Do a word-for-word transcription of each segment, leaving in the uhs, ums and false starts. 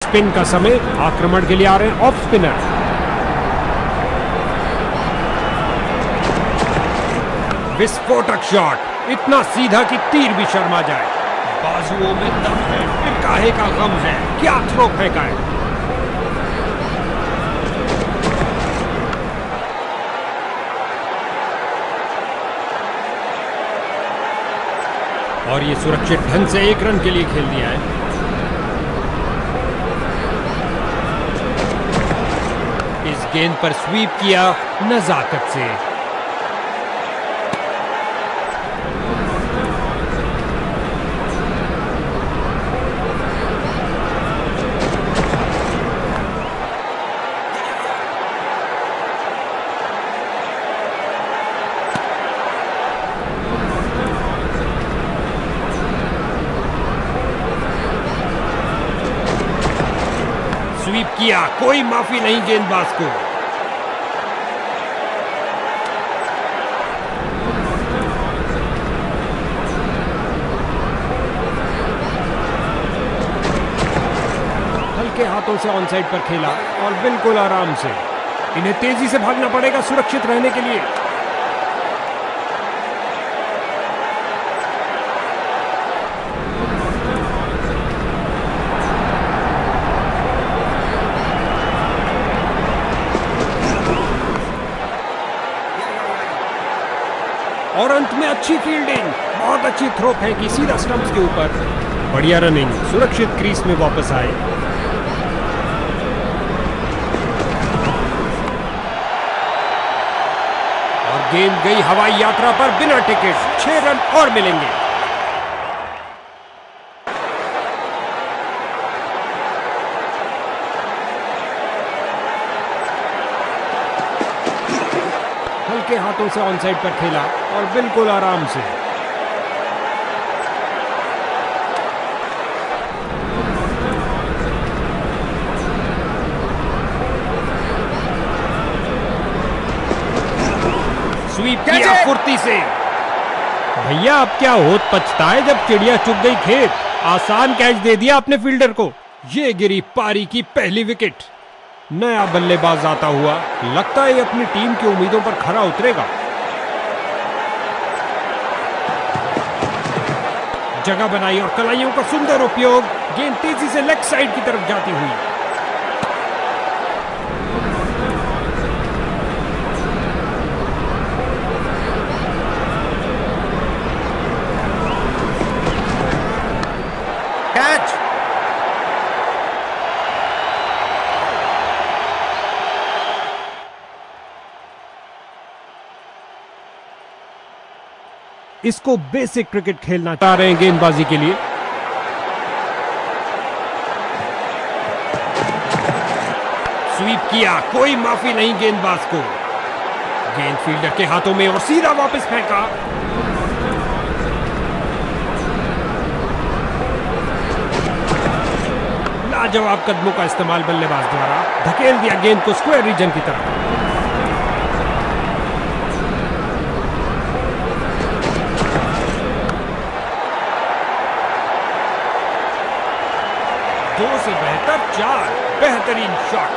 Spin का समय, आक्रमण के लिए आ रहे हैं ऑफ स्पिनर। विस्फोटक शॉट, इतना सीधा कि तीर भी शर्मा जाए। बाजुओं में दम है, फिर काहे का गम है, क्या थ्रो फेंका है। और ये सुरक्षित ढंग से एक रन के लिए खेल दिया है। इस गेंद पर स्वीप किया नजाकत से। स्वीप किया, कोई माफी नहीं गेंदबाज को। हल्के हाथों से ऑन साइड पर खेला और बिल्कुल आराम से। इन्हें तेजी से भागना पड़ेगा सुरक्षित रहने के लिए। और अंत में अच्छी फील्डिंग, बहुत अच्छी थ्रो फेंकी सीधा स्टंप्स के ऊपर। बढ़िया रनिंग, सुरक्षित क्रीज में वापस आए। और गेंद गई हवाई यात्रा पर बिना टिकट। छह रन और मिलेंगे। हल्के हाथों से ऑन साइड पर खेला और बिल्कुल आराम से। स्वीप किया फुर्ती से। भैया अब क्या होत पछताए जब चिड़िया चुग गई खेत। आसान कैच दे दिया अपने फील्डर को। ये गिरी पारी की पहली विकेट। नया बल्लेबाज आता हुआ, लगता है अपनी टीम की उम्मीदों पर खरा उतरेगा। जगह बनाई और कलाइयों का सुंदर उपयोग। गेंद तेजी से लेग साइड की तरफ जाती हुई। कैच। इसको बेसिक क्रिकेट खेलना चाह रहे हैं गेंदबाजी के लिए। स्वीप किया, कोई माफी नहीं गेंदबाज को। गेंद फील्डर के हाथों में और सीधा वापस फेंका। लाजवाब कदमों का इस्तेमाल बल्लेबाज द्वारा धकेल दिया गेंद को स्क्वायर रीजन की तरफ। दो से बेहतर चार, बेहतरीन शॉट।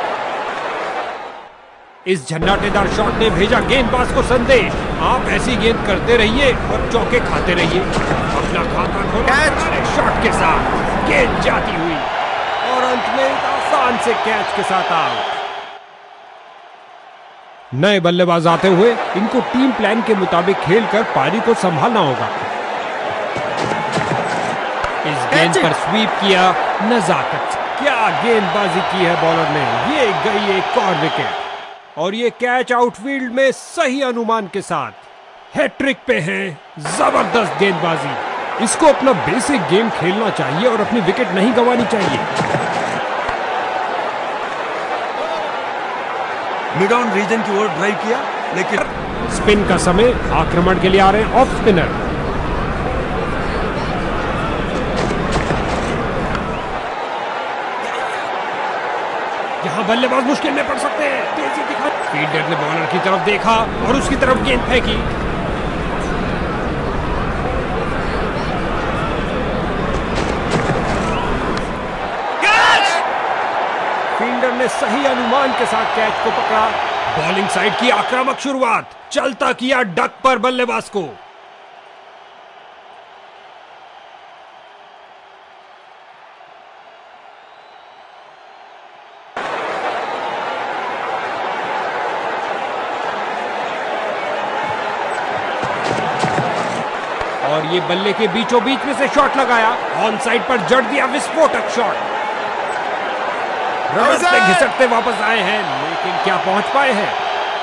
इस झन्नाटेदार शॉट ने भेजा गेंदबाज को संदेश, आप ऐसी गेंद करते रहिए और चौके खाते रहिए। अपना खाता खोला शॉट के साथ। गेंद जाती हुई और अंत में आसान से कैच के साथ आउट। नए बल्लेबाज आते हुए इनको टीम प्लान के मुताबिक खेलकर पारी को संभालना होगा। इस गेंद पर स्वीप किया नजाकत से। क्या गेंदबाजी की है बॉलर ने। ये गई एक और विकेट और ये कैच आउटफील्ड में सही अनुमान के साथ। हैट्रिक पे है। जबरदस्त गेंदबाजी। इसको अपना बेसिक गेम खेलना चाहिए और अपनी विकेट नहीं गंवानी चाहिए। मिड ऑन रीजन की ओर ड्राइव किया, लेकिन स्पिन का समय, आक्रमण के लिए आ रहे हैं ऑफ स्पिनर। यहां बल्लेबाज मुश्किल में पड़ सकते हैं। तेजी दिखा। फील्डर ने बॉलर की तरफ देखा और उसकी तरफ गेंद फेंकी। फील्डर ने सही अनुमान के साथ कैच को पकड़ा। बॉलिंग साइड की आक्रामक शुरुआत, चलता किया डक पर बल्लेबाज को। और ये बल्ले के बीचों बीच में से शॉट लगाया, ऑन साइड पर जड़ दिया विस्फोटक शॉट। रनर्स पे घिसटते वापस आए हैं, लेकिन क्या पहुंच पाए हैं?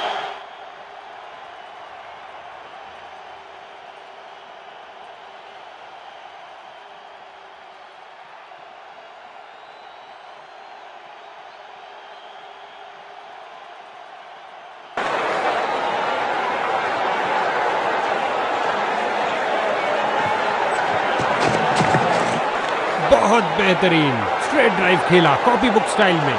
बहुत बेहतरीन स्ट्रेट ड्राइव खेला कॉपी बुक स्टाइल में।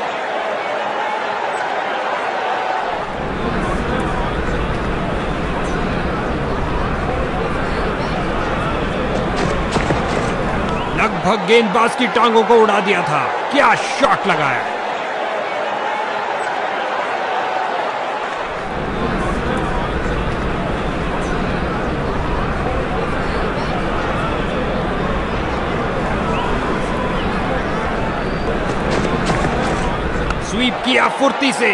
लगभग गेंदबाज की टांगों को उड़ा दिया था। क्या शॉट लगाया! स्वीप किया फुर्ती से।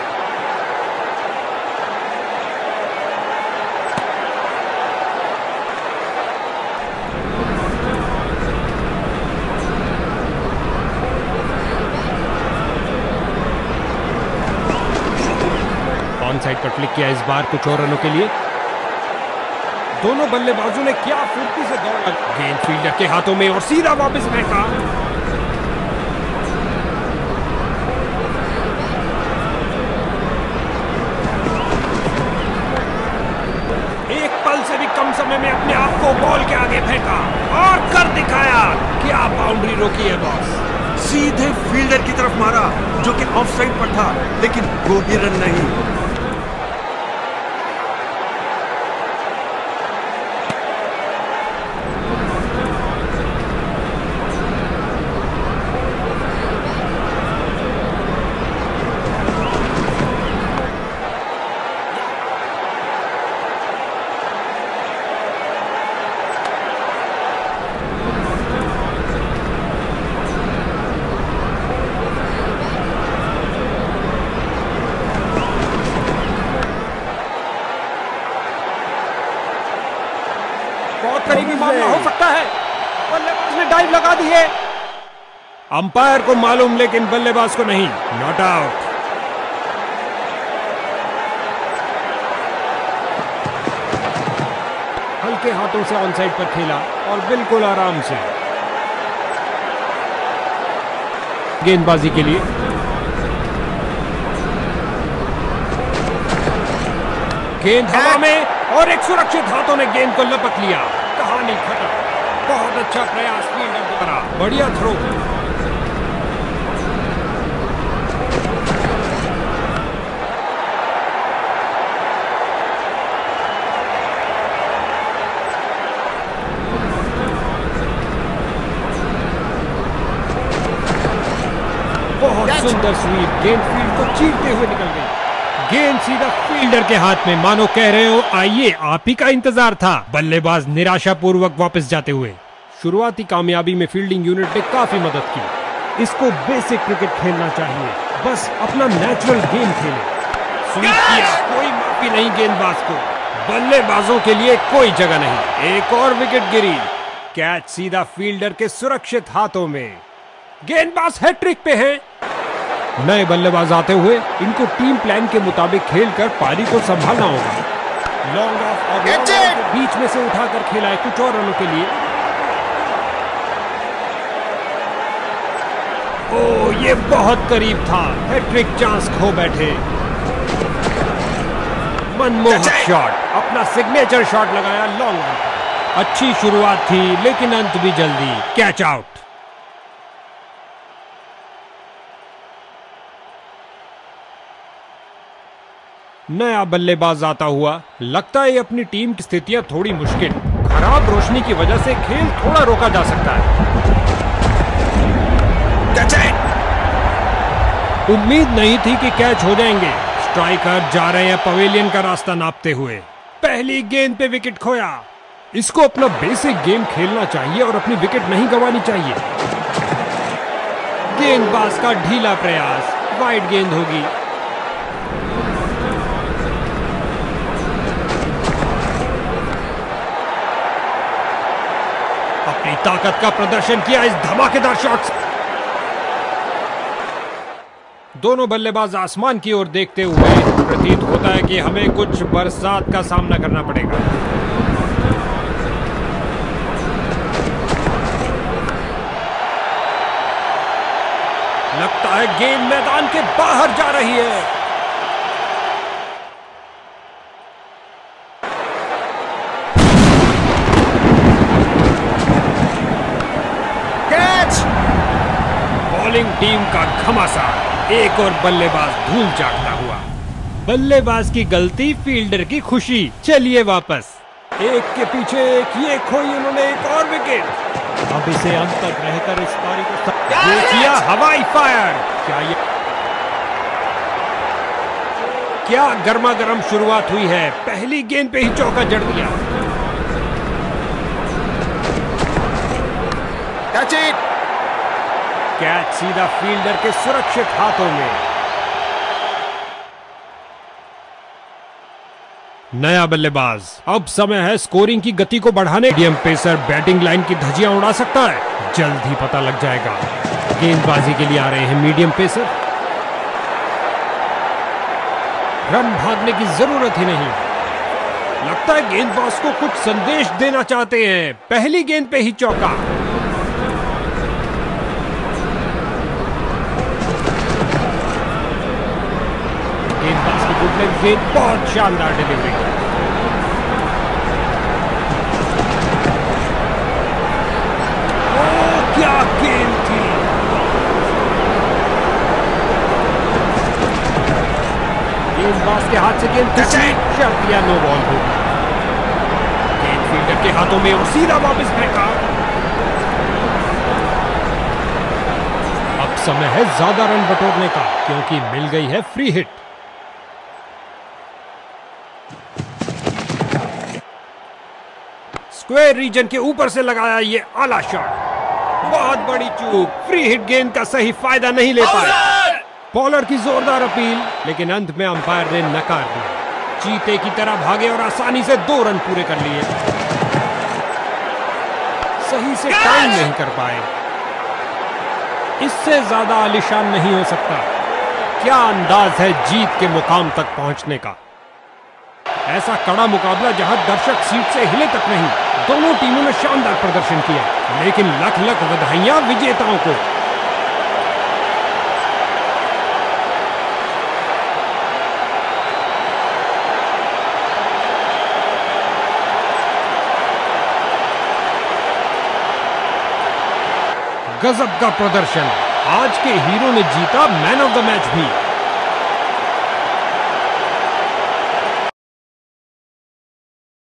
ऑन साइड पर फ्लिक किया इस बार कुछ और रनों के लिए। दोनों बल्लेबाजों ने क्या फुर्ती से दौड़ा, गेंद फील्डर के हाथों में और सीधा वापस फेंका। से भी कम समय में अपने आप को बॉल के आगे फेंका और कर दिखाया। क्या बाउंड्री रोकी है बॉस! सीधे फील्डर की तरफ मारा, जो कि ऑफ साइड पर था, लेकिन कोई रन नहीं। बहुत करीबी मामला हो सकता है। बल्लेबाज ने डाइव लगा दी है। अंपायर को मालूम, लेकिन बल्लेबाज को नहीं। Not out. हल्के हाथों से ऑन साइड पर खेला और बिल्कुल आराम से। गेंदबाजी के लिए गेंद हवा में और एक सुरक्षित हाथों ने गेंद को लपक लिया। कहानी खत्म। बहुत अच्छा प्रयास फील्डर द्वारा, बढ़िया थ्रो। बहुत सुंदर स्वीप, गेंद फील्ड को चीरते हुए निकल गई। गेंद सीधा फील्डर के हाथ में, मानो कह रहे हो आइए आप ही का इंतजार था। बल्लेबाज निराशापूर्वक वापस जाते हुए। शुरुआती कामयाबी में फील्डिंग यूनिट ने काफी मदद की। इसको बेसिक क्रिकेट खेलना चाहिए, बस अपना नेचुरल गेम खेले। स्वीप किया, कोई माफी नहीं गेंदबाज को। बल्लेबाजों के लिए कोई जगह नहीं। एक और विकेट गिरी। कैच सीधा फील्डर के सुरक्षित हाथों में। गेंदबाज हैट्रिक पे है। नए बल्लेबाज आते हुए इनको टीम प्लान के मुताबिक खेलकर पारी को संभालना होगा। लॉन्ग ऑफ और लॉन्ग ऑफ बीच में से उठाकर खेला है कुछ और रनों के लिए। ओह, ये बहुत करीब था। हैट्रिक चांस खो बैठे। मनमोहक शॉट, अपना सिग्नेचर शॉट लगाया लॉन्ग ऑफ। अच्छी शुरुआत थी, लेकिन अंत भी जल्दी। Catch out. नया बल्लेबाज आता हुआ। लगता है अपनी टीम की स्थितियां थोड़ी मुश्किल। खराब रोशनी की वजह से खेल थोड़ा रोका जा सकता है। उम्मीद नहीं थी कि कैच हो जाएंगे। स्ट्राइकर जा रहे हैं पवेलियन का रास्ता नापते हुए। पहली गेंद पे विकेट खोया। इसको अपना बेसिक गेम खेलना चाहिए और अपनी विकेट नहीं गंवानी चाहिए। गेंदबाज का ढीला प्रयास, वाइड गेंद होगी। अपनी ताकत का प्रदर्शन किया इस धमाकेदार शॉट से। दोनों बल्लेबाज आसमान की ओर देखते हुए प्रतीत होता है कि हमें कुछ बरसात का सामना करना पड़ेगा। लगता है गेंद मैदान के बाहर जा रही है। कैच! बॉलिंग टीम का घमासान, एक और बल्लेबाज धूल चाटता हुआ। बल्लेबाज की गलती, फील्डर की खुशी। चलिए वापस। एक के पीछे एक, ये खोई उन्होंने एक और विकेट। अब इसे अंत तक रहकर इस पारी को किया हवाई फायर। क्या ये क्या गर्मा गर्म शुरुआत हुई है। पहली गेंद पे ही चौका जड़ दिया। Catch it! कैच सीधा फील्डर के सुरक्षित हाथों में। नया बल्लेबाज। अब समय है स्कोरिंग की गति को बढ़ाने। मीडियम पेसर बैटिंग लाइन की धज्जियां उड़ा सकता है। जल्द ही पता लग जाएगा। गेंदबाजी के लिए आ रहे हैं मीडियम पेसर। रन भागने की जरूरत ही नहीं। लगता है गेंदबाज को कुछ संदेश देना चाहते हैं। पहली गेंद पे ही चौका। गेंदबाज की गुड लेग गेंद, बहुत शानदार डिलीवरी। ओ क्या गेंद थी। गेंदबाज के हाथ से गेंद फिसली, शर्त या नो बॉल होगी। गेंद फील्डर के हाथों में और सीधा वापस फेंका। अब समय है ज्यादा रन बटोरने का, क्योंकि मिल गई है फ्री हिट। स्क्वायर रीजन के ऊपर से लगाया ये आला शॉट। बहुत बड़ी चूक। फ्री हिट गेंद का सही फायदा नहीं ले पाए। बॉलर की जोरदार अपील, लेकिन अंत में अंपायर ने नकार दिया। चीते की तरह भागे और आसानी से दो रन पूरे कर लिए। सही से टाइम नहीं कर पाए। इससे ज्यादा आलीशान नहीं हो सकता। क्या अंदाज है जीत के मुकाम तक पहुंचने का। ऐसा कड़ा मुकाबला जहां दर्शक सीट से हिले तक नहीं। दोनों टीमों ने शानदार प्रदर्शन किया, लेकिन लख लख बधाइयां विजेताओं को। गजब का प्रदर्शन। आज के हीरो ने जीता मैन ऑफ द मैच भी।